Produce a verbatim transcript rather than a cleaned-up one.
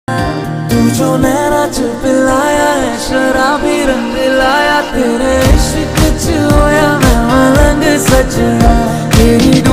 तू जो नैना च पिलाया है शराबी रंग लाया, तेरे इश्क च होया मैं मलंग सच।